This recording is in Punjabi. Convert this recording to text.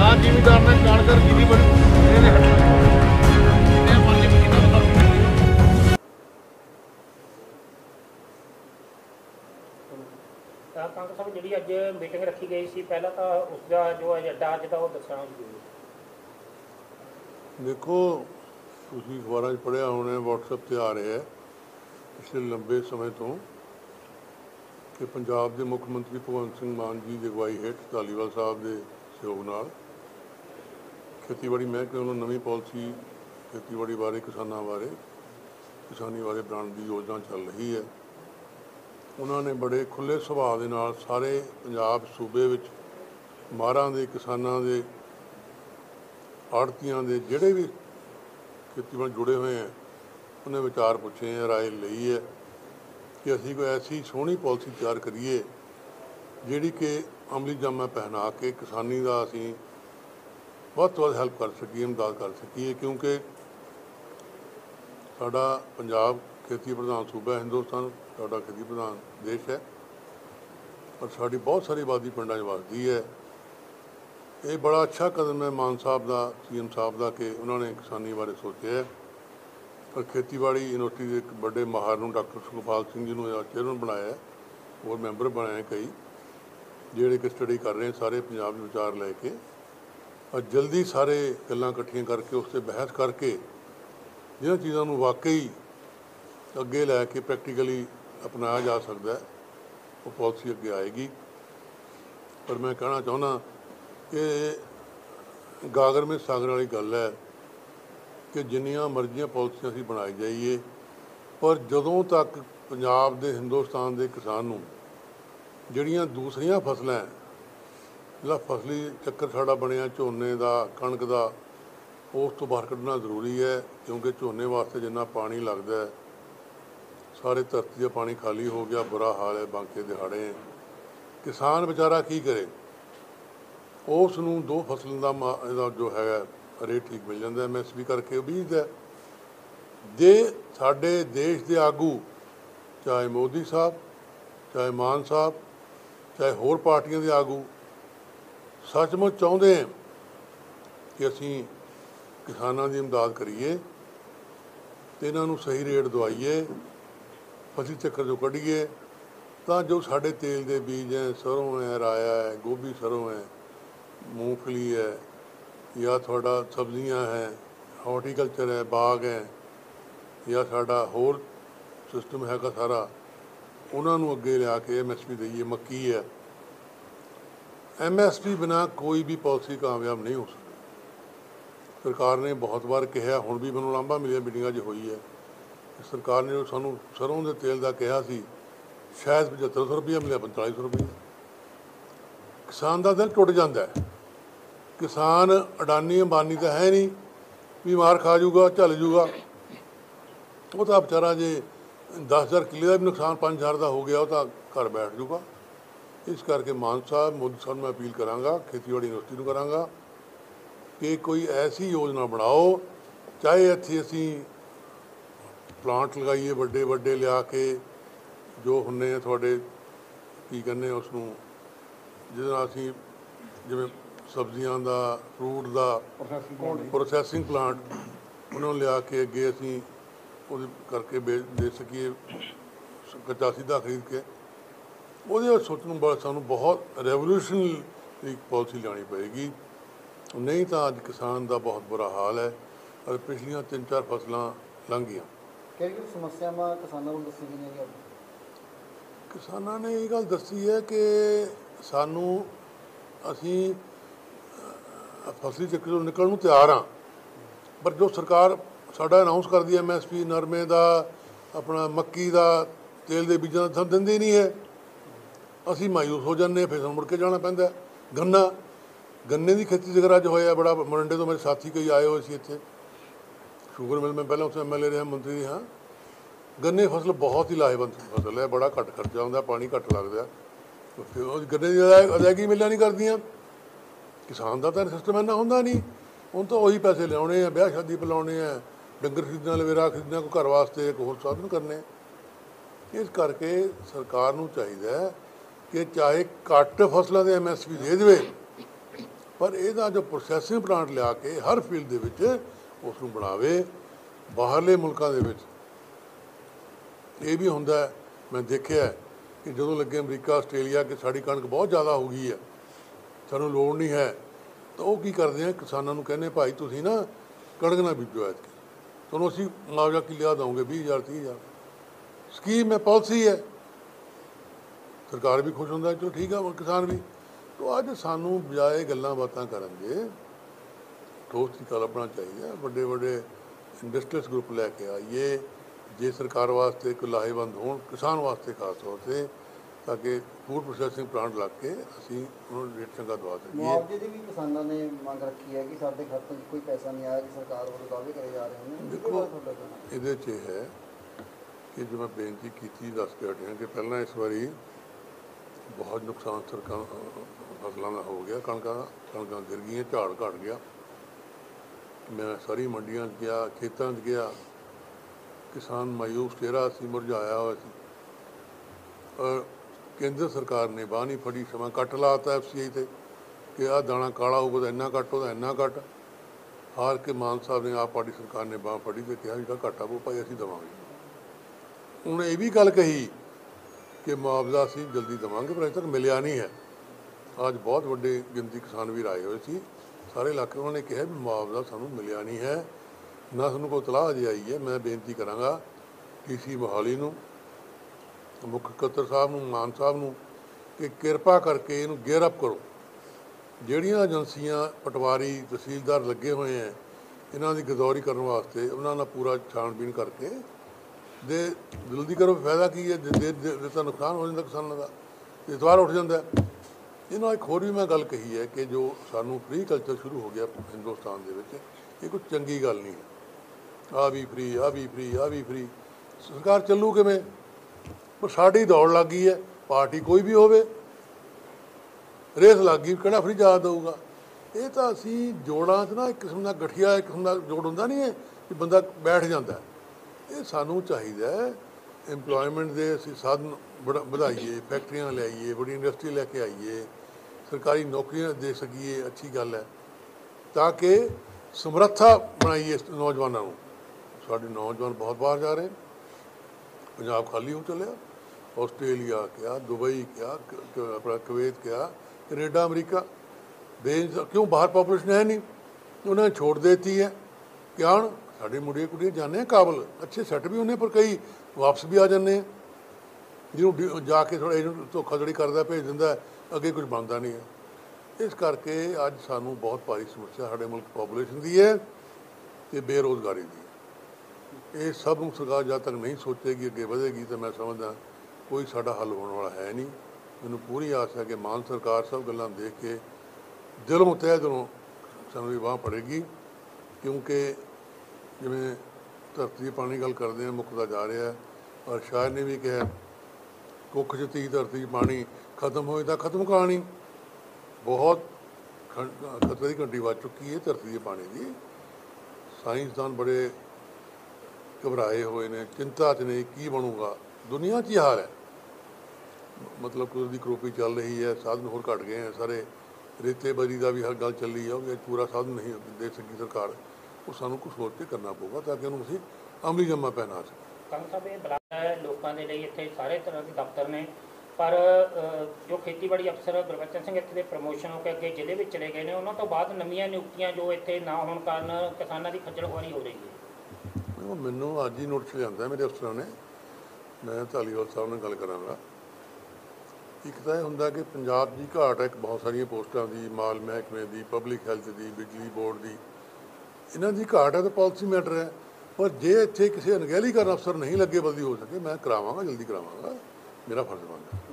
ਜ਼ਿਮੀਦਾਰ ਨੇ ਕਣਕ ਜੀਰੀ ਕਾਂਗਰਸ ਸਾਹਿਬ ਜਿਹੜੀ ਅੱਜ ਮੀਟਿੰਗ ਰੱਖੀ ਗਈ ਸੀ, ਪਹਿਲਾਂ ਤਾਂ ਉਸਦਾ ਜੋ ਏਜੰਡਾ ਅੱਜ ਦਾ ਉਹ ਦੱਸਣਾ ਜ਼ਰੂਰੀ। ਦੇਖੋ, ਤੁਸੀਂ ਅਖਬਾਰਾਂ 'ਚ ਪੜ੍ਹਿਆ ਹੋਣਾ, ਵਟਸਐਪ 'ਤੇ ਆ ਰਿਹਾ ਹੈ ਪਿਛਲੇ ਲੰਬੇ ਸਮੇਂ ਤੋਂ ਕਿ ਪੰਜਾਬ ਦੇ ਮੁੱਖ ਮੰਤਰੀ ਭਗਵੰਤ ਸਿੰਘ ਮਾਨ ਜੀ ਦੀ ਅਗਵਾਈ ਹੇਠ ਧਾਲੀਵਾਲ ਸਾਹਿਬ ਦੇ ਸਹਿਯੋਗ ਨਾਲ ਖੇਤੀਬਾੜੀ ਮਹਿਕਮੇ ਵੱਲੋਂ ਨਵੀਂ ਪਾਲਿਸੀ ਖੇਤੀਬਾੜੀ ਬਾਰੇ, ਕਿਸਾਨਾਂ ਬਾਰੇ, ਕਿਸਾਨੀ ਬਾਰੇ ਬਣਾਉਣ ਦੀ ਯੋਜਨਾ ਚੱਲ ਰਹੀ ਹੈ। ਉਹਨਾਂ ਨੇ ਬੜੇ ਖੁੱਲ੍ਹੇ ਸੁਭਾਅ ਦੇ ਨਾਲ ਸਾਰੇ ਪੰਜਾਬ ਸੂਬੇ ਵਿੱਚ ਮਾਹਰਾਂ ਦੇ, ਕਿਸਾਨਾਂ ਦੇ, ਆੜ੍ਹਤੀਆਂ ਦੇ, ਜਿਹੜੇ ਵੀ ਖੇਤੀਬਾੜੀ ਜੁੜੇ ਹੋਏ ਹੈ, ਉਹਨੇ ਵਿਚਾਰ ਪੁੱਛੇ ਹੈ, ਰਾਏ ਲਈ ਹੈ ਕਿ ਅਸੀਂ ਕੋਈ ਐਸੀ ਸੋਹਣੀ ਪਾਲਿਸੀ ਤਿਆਰ ਕਰੀਏ ਜਿਹੜੀ ਕਿ ਅਮਲੀ ਜਾਮਾ ਪਹਿਨਾ ਕੇ ਕਿਸਾਨੀ ਦਾ ਅਸੀਂ ਵੱਧ ਤੋਂ ਵੱਧ ਹੈਲਪ ਕਰ ਸਕੀਏ, ਇਮਦਾਦ ਕਰ ਸਕੀਏ। ਕਿਉਂਕਿ ਸਾਡਾ ਪੰਜਾਬ ਖੇਤੀ ਪ੍ਰਧਾਨ ਸੂਬਾ ਹੈ, ਹਿੰਦੁਸਤਾਨ ਸਾਡਾ ਖੇਤੀ ਪ੍ਰਧਾਨ ਦੇਸ਼ ਹੈ, ਪਰ ਸਾਡੀ ਬਹੁਤ ਸਾਰੀ ਆਬਾਦੀ ਪਿੰਡਾਂ 'ਚ ਵੱਸਦੀ ਹੈ। ਇਹ ਬੜਾ ਅੱਛਾ ਕਦਮ ਹੈ ਮਾਨ ਸਾਹਿਬ ਦਾ, CM ਸਾਹਿਬ ਦਾ, ਕਿ ਉਹਨਾਂ ਨੇ ਕਿਸਾਨੀ ਬਾਰੇ ਸੋਚਿਆ ਹੈ। ਪਰ ਖੇਤੀਬਾੜੀ ਯੂਨੀਵਰਸਿਟੀ ਦੇ ਇੱਕ ਵੱਡੇ ਮਾਹਰ ਨੂੰ ਡਾਕਟਰ ਸੁਖਪਾਲ ਸਿੰਘ ਜੀ ਨੂੰ ਚੇਅਰਮੈਨ ਬਣਾਇਆ, ਹੋਰ ਮੈਂਬਰ ਬਣਾਏ ਕਈ, ਜਿਹੜੇ ਕਿ ਸਟੱਡੀ ਕਰ ਰਹੇ ਸਾਰੇ ਪੰਜਾਬ ਦੇ ਵਿਚਾਰ ਲੈ ਕੇ, ਔਰ ਜਲਦੀ ਸਾਰੇ ਗੱਲਾਂ ਇਕੱਠੀਆਂ ਕਰਕੇ ਉਸ 'ਤੇ ਬਹਿਸ ਕਰਕੇ ਜਿਹਨਾਂ ਚੀਜ਼ਾਂ ਨੂੰ ਵਾਕਈ ਅੱਗੇ ਲੈ ਕੇ ਪ੍ਰੈਕਟੀਕਲੀ ਅਪਣਾਇਆ ਜਾ ਸਕਦਾ ਹੈ, ਉਹ ਪਾਲਿਸੀ ਅੱਗੇ ਆਏਗੀ। ਪਰ ਮੈਂ ਕਹਿਣਾ ਚਾਹੁੰਦਾ ਕਿ ਗਾਗਰ ਮੇਂ ਸਾਗਰ ਵਾਲੀ ਗੱਲ ਹੈ ਕਿ ਜਿੰਨੀਆਂ ਮਰਜ਼ੀਆਂ ਪਾਲਿਸੀਆਂ ਅਸੀਂ ਬਣਾਈ ਜਾਈਏ, ਪਰ ਜਦੋਂ ਤੱਕ ਪੰਜਾਬ ਦੇ, ਹਿੰਦੁਸਤਾਨ ਦੇ ਕਿਸਾਨ ਨੂੰ ਜਿਹੜੀਆਂ ਦੂਸਰੀਆਂ ਫਸਲਾਂ, ਜਿਹੜਾ ਫਸਲੀ ਚੱਕਰ ਸਾਡਾ ਬਣਿਆ ਝੋਨੇ ਦਾ, ਕਣਕ ਦਾ, ਉਸ ਤੋਂ ਬਾਹਰ ਕੱਢਣਾ ਜ਼ਰੂਰੀ ਹੈ। ਕਿਉਂਕਿ ਝੋਨੇ ਵਾਸਤੇ ਜਿੰਨਾ ਪਾਣੀ ਲੱਗਦਾ ਹੈ, ਸਾਰੇ ਧਰਤੀ ਦਾ ਪਾਣੀ ਖਾਲੀ ਹੋ ਗਿਆ, ਬੁਰਾ ਹਾਲ ਹੈ, ਬਾਂਕੇ ਦਿਹਾੜੇ ਹੈ। ਕਿਸਾਨ ਵਿਚਾਰਾ ਕੀ ਕਰੇ? ਉਸ ਨੂੰ ਦੋ ਫਸਲਾਂ ਦਾ ਇਹਦਾ ਜੋ ਹੈਗਾ ਰੇਟ ਠੀਕ ਮਿਲ ਜਾਂਦਾ, MSP ਕਰਕੇ ਉਹ ਬੀਜਦਾ। ਜੇ ਸਾਡੇ ਦੇਸ਼ ਦੇ ਆਗੂ, ਚਾਹੇ ਮੋਦੀ ਸਾਹਿਬ, ਚਾਹੇ ਮਾਨ ਸਾਹਿਬ, ਚਾਹੇ ਹੋਰ ਪਾਰਟੀਆਂ ਦੇ ਆਗੂ, ਸੱਚਮੁੱਚ ਚਾਹੁੰਦੇ ਹੈ ਕਿ ਅਸੀਂ ਕਿਸਾਨਾਂ ਦੀ ਇਮਦਾਦ ਕਰੀਏ ਅਤੇ ਇਹਨਾਂ ਨੂੰ ਸਹੀ ਰੇਟ ਦਵਾਈਏ, ਫਸਲੀ ਚੱਕਰ ਜੋ ਕੱਢੀਏ, ਤਾਂ ਜੋ ਸਾਡੇ ਤੇਲ ਦੇ ਬੀਜ ਹੈ, ਸਰੋਂ ਹੈ, ਰਾਇਆ ਹੈ, ਗੋਭੀ ਸਰੋਂ ਹੈ, ਮੂੰਗਫਲੀ ਹੈ, ਜਾਂ ਤੁਹਾਡਾ ਸਬਜ਼ੀਆਂ ਹੈ, ਹਾਰਟੀਕਲਚਰ ਹੈ, ਬਾਗ ਹੈ, ਜਾਂ ਸਾਡਾ ਹੋਰ ਸਿਸਟਮ ਹੈਗਾ ਸਾਰਾ, ਉਹਨਾਂ ਨੂੰ ਅੱਗੇ ਲਿਆ ਕੇ MSP ਦੇਈਏ। ਮੱਕੀ ਹੈ, MSP ਬਿਨਾਂ ਕੋਈ ਵੀ ਪਾਲਿਸੀ ਕਾਮਯਾਬ ਨਹੀਂ ਹੋ ਸਕਦੀ। ਸਰਕਾਰ ਨੇ ਬਹੁਤ ਵਾਰ ਕਿਹਾ, ਹੁਣ ਵੀ ਮੈਨੂੰ ਲਾਂਭਾ ਮਿਲਿਆ, ਮੀਟਿੰਗਾਂ 'ਚ ਹੋਈ ਹੈ, ਸਰਕਾਰ ਨੇ ਸਾਨੂੰ ਸਰੋਂ ਦੇ ਤੇਲ ਦਾ ਕਿਹਾ ਸੀ, ਸ਼ਾਇਦ 7500 ਰੁਪਈਆ ਮਿਲਿਆ, 4500 ਰੁਪਈਆ। ਕਿਸਾਨ ਦਾ ਦਿਲ ਟੁੱਟ ਜਾਂਦਾ ਹੈ। ਕਿਸਾਨ ਅਡਾਨੀ ਅੰਬਾਨੀ ਤਾਂ ਹੈ ਨਹੀਂ ਵੀ ਮਾਰ ਖਾ ਜੂਗਾ, ਝੱਲ ਜੂਗਾ। ਉਹ ਤਾਂ ਵਿਚਾਰਾ ਜੇ 10,000 ਕਿੱਲੇ ਦਾ ਵੀ ਨੁਕਸਾਨ 5,000 ਦਾ ਹੋ ਗਿਆ, ਉਹ ਤਾਂ ਘਰ ਬੈਠ ਜੂਗਾ। ਇਸ ਕਰਕੇ ਮਾਨ ਸਾਹਿਬ, ਮੋਦੀ ਸਾਹਿਬ ਨੂੰ ਮੈਂ ਅਪੀਲ ਕਰਾਂਗਾ, ਖੇਤੀਬਾੜੀ ਯੂਨੀਵਰਸਿਟੀ ਨੂੰ ਕਰਾਂਗਾ ਕਿ ਕੋਈ ਐਸੀ ਯੋਜਨਾ ਬਣਾਓ, ਚਾਹੇ ਇੱਥੇ ਅਸੀਂ ਪਲਾਂਟ ਲਗਾਈਏ ਵੱਡੇ ਵੱਡੇ ਲਿਆ ਕੇ, ਜੋ ਹੁੰਦੇ ਆ ਤੁਹਾਡੇ ਕੀ ਕਹਿੰਦੇ ਉਸ ਨੂੰ, ਜਿਹਦੇ ਨਾਲ ਅਸੀਂ ਜਿਵੇਂ ਸਬਜ਼ੀਆਂ ਦਾ, ਫਰੂਟ ਦਾ ਪ੍ਰੋਸੈਸਿੰਗ ਪਲਾਂਟ, ਉਹਨਾਂ ਨੂੰ ਲਿਆ ਕੇ ਅੱਗੇ ਅਸੀਂ ਉਹਦੇ ਕਰਕੇ ਦੇ ਸਕੀਏ, ਕੱਚਾ ਸਿੱਧਾ ਖਰੀਦ ਕੇ। ਉਹਦੇ ਸੋਚਣ ਨੂੰ ਸਾਨੂੰ ਬਹੁਤ ਰੈਵੋਲੂਸ਼ਨਰੀ ਪਾਲਿਸੀ ਲਿਆਉਣੀ ਪਏਗੀ, ਨਹੀਂ ਤਾਂ ਅੱਜ ਕਿਸਾਨ ਦਾ ਬਹੁਤ ਬੁਰਾ ਹਾਲ ਹੈ। ਔਰ ਪਿਛਲੀਆਂ 3-4 ਫਸਲਾਂ ਲੰਘ ਗਈਆਂ। ਕਿਹੜੀ ਸਮੱਸਿਆਵਾਂ ਕਿਸਾਨਾਂ ਨੂੰ ਦੱਸੀ ਗਈਆਂ? ਕਿਸਾਨਾਂ ਨੇ ਇਹ ਗੱਲ ਦੱਸੀ ਹੈ ਕਿ ਸਾਨੂੰ, ਅਸੀਂ ਫਸਲੀ ਚੱਕਰ ਤੋਂ ਨਿਕਲਣ ਨੂੰ ਤਿਆਰ ਹਾਂ, ਪਰ ਜੋ ਸਰਕਾਰ ਸਾਡਾ ਅਨਾਊਂਸ ਕਰਦੀ ਹੈ MSP, ਨਰਮੇ ਦਾ, ਆਪਣਾ ਮੱਕੀ ਦਾ, ਤੇਲ ਦੇ ਬੀਜਾਂ ਦਾ ਦਿੰਦੇ ਨਹੀਂ ਹੈ। ਅਸੀਂ ਮਾਯੂਸ ਹੋ ਜਾਂਦੇ ਹਾਂ, ਫਿਰ ਸਾਨੂੰ ਮੁੜ ਕੇ ਜਾਣਾ ਪੈਂਦਾ। ਗੰਨੇ ਦੀ ਖੇਤੀ ਜ਼ਿਕਰ ਅੱਜ ਹੋਇਆ ਬੜਾ, ਮੋਰਿੰਡੇ ਤੋਂ ਮੇਰੇ ਸਾਥੀ ਕਈ ਆਏ ਹੋਏ ਸੀ ਇੱਥੇ, ਸ਼ੂਗਰ ਮਿਲ, ਮੈਂ ਪਹਿਲਾਂ ਉੱਥੇ MLA ਰਿਹਾ, ਮੰਤਰੀ ਰਿਹਾ। ਗੰਨੇ ਫਸਲ ਬਹੁਤ ਹੀ ਲਾਹੇਵੰਦ ਫਸਲ ਹੈ, ਬੜਾ ਘੱਟ ਖਰਚਾ ਹੁੰਦਾ, ਪਾਣੀ ਘੱਟ ਲੱਗਦਾ, ਗੰਨੇ ਦੀ ਅਦਾਇਗੀ ਮਿਲਾਂ ਨਹੀਂ ਕਰਦੀਆਂ। ਕਿਸਾਨ ਦਾ ਤਾਂ ਸਿਸਟਮ ਇੰਨਾ ਹੁੰਦਾ ਨਹੀਂ, ਹੁਣ ਤਾਂ ਉਹੀ ਪੈਸੇ ਲਿਆਉਣੇ ਆ, ਵਿਆਹ ਸ਼ਾਦੀ ਪਿਲਾਉਣੇ ਆ, ਡੰਗਰ ਖਰੀਦਣਾ, ਲਵੇਰਾ ਖਰੀਦਣਾ, ਕੋਈ ਘਰ ਵਾਸਤੇ, ਕੋਈ ਹੋਰ ਸਾਧਨ ਕਰਨੇ। ਇਸ ਕਰਕੇ ਸਰਕਾਰ ਨੂੰ ਚਾਹੀਦਾ ਹੈ ਕਿ ਚਾਹੇ ਘੱਟ ਫਸਲਾਂ ਦੇ MSP ਦੇ ਦੇਵੇ, ਪਰ ਇਹਦਾ ਜੋ ਪ੍ਰੋਸੈਸਿੰਗ ਪਲਾਂਟ ਲਿਆ ਕੇ ਹਰ ਫੀਲਡ ਦੇ ਵਿੱਚ ਉਸ ਨੂੰ ਬਣਾਵੇ। ਬਾਹਰਲੇ ਮੁਲਕਾਂ ਦੇ ਵਿੱਚ ਇਹ ਵੀ ਹੁੰਦਾ, ਮੈਂ ਦੇਖਿਆ ਕਿ ਜਦੋਂ ਲੱਗੇ ਅਮਰੀਕਾ ਆਸਟ੍ਰੇਲੀਆ ਕਿ ਸਾਡੀ ਕਣਕ ਬਹੁਤ ਜ਼ਿਆਦਾ ਹੋ ਗਈ ਹੈ, ਸਾਨੂੰ ਲੋੜ ਨਹੀਂ ਹੈ, ਤਾਂ ਉਹ ਕੀ ਕਰਦੇ ਆ, ਕਿਸਾਨਾਂ ਨੂੰ ਕਹਿੰਦੇ ਭਾਈ ਤੁਸੀਂ ਨਾ ਕਣਕ ਨਾ ਬੀਜੋ ਐਤਕੀ, ਤੁਹਾਨੂੰ ਅਸੀਂ ਮੁਆਵਜ਼ਾ ਕਿੱਲਿਆ ਦਵਾਂਗੇ 20,000 30,000। ਸਕੀਮ ਹੈ, ਪਾਲਿਸੀ ਹੈ, ਸਰਕਾਰ ਵੀ ਖੁਸ਼ ਹੁੰਦਾ, ਚਲੋ ਠੀਕ ਆ, ਕਿਸਾਨ ਵੀ। ਤੋ ਅੱਜ ਸਾਨੂੰ ਬਜਾਏ ਗੱਲਾਂ ਬਾਤਾਂ ਕਰਨ ਦੇ ਠੋਸ ਤਰੀਕਾ ਲੱਭਣਾ ਚਾਹੀਦਾ। ਵੱਡੇ ਵੱਡੇ ਇੰਡਸਟਰੀਅਲ ਗਰੁੱਪ ਲੈ ਕੇ ਆਈਏ, ਜੇ ਸਰਕਾਰ ਵਾਸਤੇ ਕੋਈ ਲਾਹੇਵੰਦ ਹੋਣ, ਕਿਸਾਨ ਵਾਸਤੇ ਖਾਸ ਤੌਰ 'ਤੇ, ਤਾਂ ਕਿ ਫੂਡ ਪ੍ਰੋਸੈਸਿੰਗ ਪਲਾਂਟ ਲੱਗ ਕੇ ਅਸੀਂ ਉਹਨਾਂ ਨੂੰ ਰੇਟ ਚੰਗਾ ਦਵਾ ਸਕੀਏ। ਮੁਆਵਜ਼ੇ ਦੀ ਵੀ ਕਿਸਾਨਾਂ ਨੇ ਮੰਗ ਰੱਖੀ ਹੈ ਕਿ ਸਾਡੇ ਖਾਤੇ 'ਚ ਕੋਈ ਪੈਸਾ ਨਹੀਂ ਆਇਆ, ਕਿ ਸਰਕਾਰ ਵੱਲੋਂ ਦਾਅਵੇ ਕਰੇ ਜਾ ਰਹੇ ਨੇ। ਦੇਖੋ ਇਹਦੇ 'ਚ ਇਹ ਹੈ ਕਿ ਜੋ ਮੈਂ ਬੇਨਤੀ ਕੀਤੀ ਦੱਸ ਕੇ ਹਟਿਆ ਕਿ ਪਹਿਲਾਂ ਇਸ ਵਾਰੀ ਬਹੁਤ ਨੁਕਸਾਨ ਫਸਲਾਂ ਦਾ ਹੋ ਗਿਆ, ਕਣਕਾਂ ਗਿਰ ਗਈਆਂ, ਝਾੜ ਘਟ ਗਿਆ। ਮੈਂ ਸਾਰੀ ਮੰਡੀਆਂ 'ਚ ਗਿਆ, ਖੇਤਾਂ 'ਚ ਗਿਆ, ਕਿਸਾਨ ਮਾਯੂਸ ਚਿਹਰਾ ਸੀ, ਮੁਰਝਾਇਆ ਹੋਇਆ ਸੀ। ਔਰ ਕੇਂਦਰ ਸਰਕਾਰ ਨੇ ਬਾਂਹ ਨਹੀਂ ਫੜੀ, ਸਮਾਂ ਕੱਟ ਲਾਤਾ FCI 'ਤੇ ਕਿ ਆਹ ਦਾਣਾ ਕਾਲਾ ਹੋਊਗਾ ਤਾਂ ਇੰਨਾ ਕੱਟ, ਉਹਦਾ ਇੰਨਾ ਕੱਟ। ਹਾਰ ਕੇ ਮਾਨ ਸਾਹਿਬ ਨੇ, ਆਪ ਪਾਰਟੀ ਸਰਕਾਰ ਨੇ ਬਾਂਹ ਫੜੀ ਅਤੇ ਕਿਹਾ ਜਿਹੜਾ ਘਾਟਾ ਉਹ ਭਾਈ ਅਸੀਂ ਦੇਵਾਂਗੇ। ਉਹਨੇ ਇਹ ਵੀ ਗੱਲ ਕਹੀ ਕਿ ਮੁਆਵਜ਼ਾ ਅਸੀਂ ਜਲਦੀ ਦੇਵਾਂਗੇ, ਪਰ ਅਜੇ ਤੱਕ ਮਿਲਿਆ ਨਹੀਂ ਹੈ। ਅੱਜ ਬਹੁਤ ਵੱਡੇ ਗਿਣਤੀ ਕਿਸਾਨ ਵੀਰ ਆਏ ਹੋਏ ਸੀ ਸਾਰੇ ਇਲਾਕੇ, ਉਹਨਾਂ ਨੇ ਕਿਹਾ ਵੀ ਮੁਆਵਜ਼ਾ ਸਾਨੂੰ ਮਿਲਿਆ ਨਹੀਂ ਹੈ, ਨਾ ਸਾਨੂੰ ਕੋਈ ਇਤਲਾਹ ਅਜੇ ਆਈ ਹੈ। ਮੈਂ ਬੇਨਤੀ ਕਰਾਂਗਾ DC ਮੋਹਾਲੀ ਨੂੰ, ਮੁੱਖ ਸਕੱਤਰ ਸਾਹਿਬ ਨੂੰ, ਮਾਨ ਸਾਹਿਬ ਨੂੰ ਕਿ ਕਿਰਪਾ ਕਰਕੇ ਇਹਨੂੰ ਗੇਅਰ ਅਪ ਕਰੋ। ਜਿਹੜੀਆਂ ਏਜੰਸੀਆਂ, ਪਟਵਾਰੀ, ਤਹਿਸੀਲਦਾਰ ਲੱਗੇ ਹੋਏ ਹੈ ਇਹਨਾਂ ਦੀ ਗਦੌਰੀ ਕਰਨ ਵਾਸਤੇ, ਉਹਨਾਂ ਨਾਲ ਪੂਰਾ ਛਾਣਬੀਣ ਕਰਕੇ ਦੇ ਜਲਦੀ ਕਰੋ। ਫਾਇਦਾ ਕੀ ਹੈ, ਤਾਂ ਨੁਕਸਾਨ ਹੋ ਜਾਂਦਾ ਕਿਸਾਨਾਂ ਦਾ, ਇਤਵਾਰ ਉੱਠ ਜਾਂਦਾ। ਇਹਨਾਂ ਇੱਕ ਹੋਰ ਵੀ ਮੈਂ ਗੱਲ ਕਹੀ ਹੈ ਕਿ ਜੋ ਸਾਨੂੰ ਫ੍ਰੀ ਕਲਚਰ ਸ਼ੁਰੂ ਹੋ ਗਿਆ ਹਿੰਦੁਸਤਾਨ ਦੇ ਵਿੱਚ, ਇਹ ਕੋਈ ਚੰਗੀ ਗੱਲ ਨਹੀਂ ਹੈ। ਆਹ ਵੀ ਫ੍ਰੀ, ਆਹ ਵੀ ਫ੍ਰੀ, ਆਹ ਵੀ ਫ੍ਰੀ, ਸਰਕਾਰ ਚੱਲੂ ਕਿਵੇਂ? ਪਰ ਸਾਡੀ ਦੌੜ ਲੱਗ ਗਈ ਹੈ, ਪਾਰਟੀ ਕੋਈ ਵੀ ਹੋਵੇ, ਰੇਸ ਲੱਗ ਗਈ, ਕਿਹੜਾ ਫ੍ਰੀ ਜ਼ਿਆਦਾ ਦੇਊਗਾ। ਇਹ ਤਾਂ ਅਸੀਂ ਜੋੜਾਂ 'ਚ ਨਾ ਇੱਕ ਕਿਸਮ ਦਾ ਗਠੀਆ, ਇੱਕ ਕਿਸਮ ਦਾ ਜੋੜ ਹੁੰਦਾ ਨਹੀਂ ਹੈ ਕਿ ਬੰਦਾ ਬੈਠ ਜਾਂਦਾ। ਇਹ ਸਾਨੂੰ ਚਾਹੀਦਾ ਇੰਪਲੋਇਮੈਂਟ ਦੇ ਅਸੀਂ ਸਾਧਨ ਵਧਾਈਏ, ਫੈਕਟਰੀਆਂ ਲਿਆਈਏ, ਬੜੀ ਇੰਡਸਟਰੀ ਲੈ ਕੇ ਆਈਏ, ਸਰਕਾਰੀ ਨੌਕਰੀਆਂ ਦੇ ਸਕੀਏ, ਅੱਛੀ ਗੱਲ ਹੈ, ਤਾਂ ਕਿ ਸਮਰੱਥਾ ਬਣਾਈਏ ਨੌਜਵਾਨਾਂ ਨੂੰ। ਸਾਡੇ ਨੌਜਵਾਨ ਬਹੁਤ ਬਾਹਰ ਜਾ ਰਹੇ, ਪੰਜਾਬ ਖਾਲੀ ਹੋ ਚੱਲਿਆ। ਆਸਟ੍ਰੇਲੀਆ ਕਿਆ, ਦੁਬਈ ਕਿਆ, ਆਪਣਾ ਕੁਵੈਤ ਕਿਆ, ਕੈਨੇਡਾ, ਅਮਰੀਕਾ, ਕਿਉਂ ਬਾਹਰ ਪਾਪੂਲੇਸ਼ਨ ਹੈ ਨਹੀਂ, ਉਹਨਾਂ ਨੇ ਛੋੜ ਦੇਤੀ ਹੈ। ਕਿਆ ਹੁਣ ਸਾਡੇ ਮੁੰਡੇ ਕੁੜੀਆਂ ਜਾਂਦੇ ਕਾਬਲ, ਅੱਛੇ ਸੈੱਟ ਵੀ ਹੁੰਦੇ, ਪਰ ਕਈ ਵਾਪਸ ਵੀ ਆ ਜਾਂਦੇ, ਜਿਹਨੂੰ ਜਾ ਕੇ ਥੋੜ੍ਹਾ ਏਜੰਟ ਧੋਖਾਧੜੀ ਕਰਦਾ, ਭੇਜ ਦਿੰਦਾ, ਅੱਗੇ ਕੁਝ ਬਣਦਾ ਨਹੀਂ ਹੈ। ਇਸ ਕਰਕੇ ਅੱਜ ਸਾਨੂੰ ਬਹੁਤ ਭਾਰੀ ਸਮੱਸਿਆ ਸਾਡੇ ਮੁਲਕ ਪਾਪੂਲੇਸ਼ਨ ਦੀ ਹੈ ਅਤੇ ਬੇਰੁਜ਼ਗਾਰੀ ਦੀ। ਇਹ ਸਭ ਨੂੰ ਸਰਕਾਰ ਜਦ ਤੱਕ ਨਹੀਂ ਸੋਚੇਗੀ, ਅੱਗੇ ਵਧੇਗੀ, ਤਾਂ ਮੈਂ ਸਮਝਦਾ ਕੋਈ ਸਾਡਾ ਹੱਲ ਹੋਣ ਵਾਲਾ ਹੈ ਨਹੀਂ। ਮੈਨੂੰ ਪੂਰੀ ਆਸ ਹੈ ਕਿ ਮਾਨ ਸਰਕਾਰ ਸਭ ਗੱਲਾਂ ਦੇਖ ਕੇ ਦਿਲੋਂ ਤਹਿ ਦਿਲੋਂ ਸਾਨੂੰ ਵੀ ਬਾਂਹ ਫੜੇਗੀ, ਕਿਉਂਕਿ ਜਿਵੇਂ ਧਰਤੀ ਦੇ ਪਾਣੀ ਗੱਲ ਕਰਦੇ ਹਾਂ, ਮੁੱਕਦਾ ਜਾ ਰਿਹਾ। ਔਰ ਸ਼ਾਇਰ ਨੇ ਵੀ ਕਿਹਾ, ਕੁੱਖ 'ਚ ਤੀ ਧਰਤੀ 'ਚ ਪਾਣੀ, ਖਤਮ ਹੋਏ ਤਾਂ ਖਤਮ ਕਹਾਣੀ। ਬਹੁਤ ਖਤਰੇ ਦੀ ਘੰਟੀ ਵੱਜ ਚੁੱਕੀ ਹੈ ਧਰਤੀ ਦੇ ਪਾਣੀ ਦੀ। ਸਾਇੰਸਦਾਨ ਬੜੇ ਘਬਰਾਏ ਹੋਏ ਨੇ, ਚਿੰਤਾ 'ਚ ਨੇ, ਕੀ ਬਣੂਗਾ। ਦੁਨੀਆ 'ਚ ਹੀ ਹਾਲ ਹੈ, ਮਤਲਬ ਕੁਦਰਤ ਦੀ ਕਰੋਪੀ ਚੱਲ ਰਹੀ ਹੈ, ਸਾਧਨ ਹੋਰ ਘੱਟ ਗਏ ਹੈ ਸਾਰੇ। ਰੇਤੇਬਾਜ਼ੀ ਦਾ ਵੀ ਹਰ ਗੱਲ ਚੱਲੀ ਹੈ, ਉਹ ਪੂਰਾ ਸਾਧਨ ਨਹੀਂ ਦੇ ਸਕੀ ਸਰਕਾਰ। ਉਹ ਸਾਨੂੰ ਕੁਛ ਸੋਚ ਕੇ ਕਰਨਾ ਪਊਗਾ ਤਾਂ ਕਿ ਉਹਨੂੰ ਅਸੀਂ ਅਮਲੀ ਜੰਮਾ ਪਹਿਨਾ ਸਕੀਏ। ਕੰਗ ਸਾਹਿਬ, ਇਹ ਬਲਾਕ ਲੋਕਾਂ ਦੇ ਲਈ ਇੱਥੇ ਸਾਰੇ ਤਰ੍ਹਾਂ ਦੇ ਦਫ਼ਤਰ ਨੇ, ਪਰ ਜੋ ਖੇਤੀਬਾੜੀ ਅਫਸਰ ਗੁਰਬਚਨ ਸਿੰਘ ਇੱਥੇ ਦੇ ਪ੍ਰਮੋਸ਼ਨ ਹੋ ਕੇ ਅੱਗੇ ਜ਼ਿਲ੍ਹੇ ਵਿੱਚ ਚਲੇ ਗਏ ਨੇ, ਉਹਨਾਂ ਤੋਂ ਬਾਅਦ ਨਵੀਆਂ ਨਿਯੁਕਤੀਆਂ ਜੋ ਇੱਥੇ ਨਾ ਹੋਣ ਕਾਰਨ ਕਿਸਾਨਾਂ ਦੀ ਖੱਜਲ ਖੁਆਰੀ ਹੋ ਰਹੀ ਹੈ। ਮੈਨੂੰ ਅੱਜ ਹੀ ਨੋਟਿਸ ਲਿਆਂਦਾ ਮੇਰੇ ਅਫਸਰਾਂ ਨੇ, ਮੈਂ ਧਾਲੀਵਾਲ ਸਾਹਿਬ ਨਾਲ ਗੱਲ ਕਰਾਂਗਾ। ਇੱਕ ਤਾਂ ਇਹ ਹੁੰਦਾ ਕਿ ਪੰਜਾਬ ਦੀ ਘਾਟ ਹੈ ਇੱਕ ਬਹੁਤ ਸਾਰੀਆਂ ਪੋਸਟਾਂ ਦੀ, ਮਾਲ ਮਹਿਕਮੇ ਦੀ, ਪਬਲਿਕ ਹੈਲਥ ਦੀ, ਬਿਜਲੀ ਬੋਰਡ ਦੀ, ਇਹਨਾਂ ਦੀ ਘਾਟ ਹੈ ਤਾਂ ਪਾਲਿਸੀ ਮੈਟਰ ਹੈ। ਪਰ ਜੇ ਇੱਥੇ ਕਿਸੇ ਅਣਗਹਿਲੀ ਕਰਨ ਅਫਸਰ ਨਹੀਂ ਲੱਗੇ, ਬਦਲੀ ਹੋ ਸਕੇ, ਮੈਂ ਕਰਾਵਾਂਗਾ, ਜਲਦੀ ਕਰਾਵਾਂਗਾ, ਮੇਰਾ ਫਰਜ਼ ਬਣਦਾ।